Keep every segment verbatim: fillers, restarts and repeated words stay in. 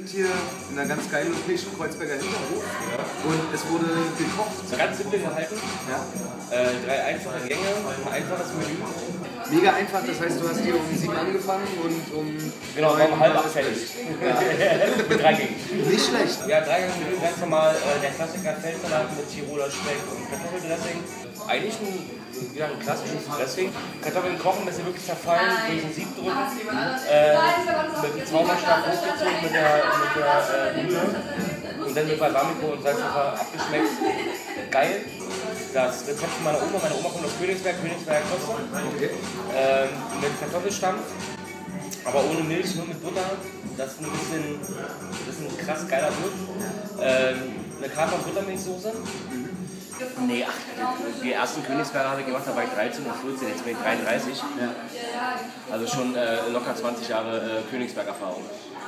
hier in einer ganz geilen Location, Kreuzberger Hinterhof. Ja. Und es wurde gekocht. Ganz simpel gehalten. Ja. Äh, drei einfache Gänge, ein einfaches Menü. Mega einfach, das heißt, du hast hier um sieben angefangen und um. Genau, um halb acht fertig. Ja. Mit drei Gängen. Nicht schlecht. Ja, drei Gänge Menü, ganz normal. Äh, der Klassiker Feldsalat mit Tiroler Speck und Kartoffeldressing. Eigentlich ein, ja, ein klassisches Dressing. Kartoffeln kochen, bis sie wirklich zerfallen, durch den Sieb drücken. Äh, mit dem Zauberstab hochgezogen mit der, mit der äh, Brühe. Und dann mit Balsamico und Salzpfeffer abgeschmeckt. Geil. Das Rezept von meiner Oma. Meine Oma kommt aus Königsberg, Königsberger Klöster. Okay. Ähm, mit Kartoffelstampf, aber ohne Milch, nur mit Butter. Das ist ein bisschen, das ist ein krass geiler Wirt. Ähm, eine Kater- und Buttermilchsoße. Mhm. Nee, ach, die ersten Königsberger habe ich gemacht, da war ich dreizehn und vierzehn, jetzt bin ich dreiunddreißig. Ja. Also schon äh, locker zwanzig Jahre äh, Königsberg-Erfahrung.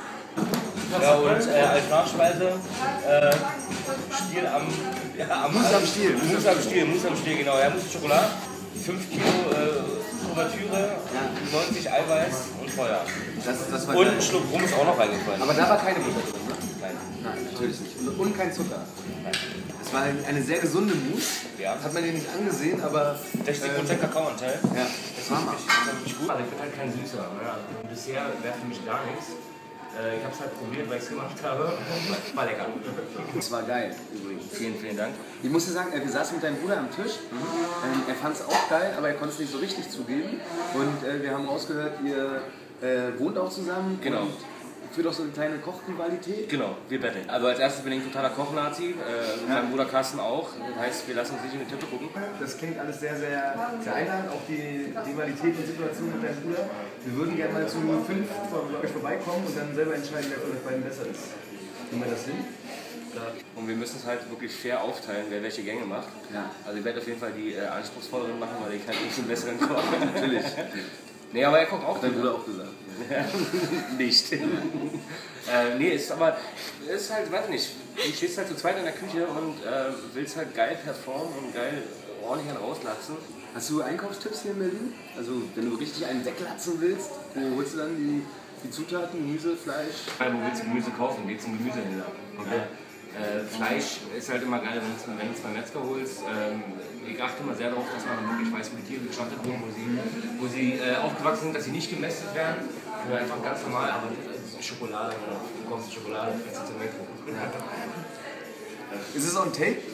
Ja, und äh, als Nachspeise äh, Stiel am, ja, am Mousse am Stiel. Mousse am Stiel, Mousse am Stiel, genau. Ja, Mousse Schokolade, fünf Kilo äh, Kuvertüre, ja. neunzig Eiweiß und Feuer. Das, das war und ein Schluck Rum ist auch noch reingefallen. Aber da war keine Butter drin, ne? Nein. Nein, natürlich nicht. Und kein Zucker. Nein. Es war eine sehr gesunde Mousse. Ja. Hat man dir nicht angesehen, aber. sechzig Prozent äh, Kakaoanteil. Ja, das war mal. Das ist gut. Also ich bin halt kein Süßer. Ne? Also bisher wäre für mich gar nichts. Äh, ich habe es halt probiert, weil ich es gemacht habe. War lecker. Das war geil, übrigens. Vielen, vielen Dank. Ich musste sagen, wir saßen mit deinem Bruder am Tisch. Mhm. Ähm, er fand es auch geil, aber er konnte es nicht so richtig zugeben. Und äh, wir haben rausgehört, ihr äh, wohnt auch zusammen. Genau. Führt auch so eine kleine Kochrivalität. Genau, wir betteln. Also als erstes bin ich ein totaler Kochnazi, äh, ja. Mein Bruder Carsten auch. Das heißt, wir lassen uns nicht in die Tippe gucken. Das klingt alles sehr, sehr, sehr einladend, auch die Rivalität und Situation mit deinem Bruder. Wir würden gerne mal zu fünf von euch vorbeikommen und dann selber entscheiden, wer von euch beiden besser ist. Kriegen wir das hin? Und wir müssen es halt wirklich fair aufteilen, wer welche Gänge macht. Ja. Also ich werde auf jeden Fall die äh, anspruchsvolleren machen, weil ich halt nicht den besseren koche. Natürlich. Nee, aber er kocht auch. Dein Bruder auch gesagt. Nicht. äh, nee, ist aber, ist halt, weiß nicht, du stehst halt zu zweit in der Küche und äh, willst halt geil performen und geil ordentlich einen rauslatzen. Hast du Einkaufstipps hier in Berlin? Also, wenn du richtig einen weglatzen willst, wo holst du dann die, die Zutaten, Gemüse, Fleisch? Ja, wo willst du Gemüse kaufen? Geh zum Gemüsehändler. Okay. Äh, Fleisch ist halt immer geil, wenn du es beim Metzger holst. Ähm, ich achte immer sehr darauf, dass man wirklich weiß, wie die Tiere geschlachtet wurden, wo sie, wo sie äh, aufgewachsen sind, dass sie nicht gemästet werden. Oder einfach ganz normal, aber Schokolade, du kommst Schokolade, fährst du zum Metro. Ist es on tape?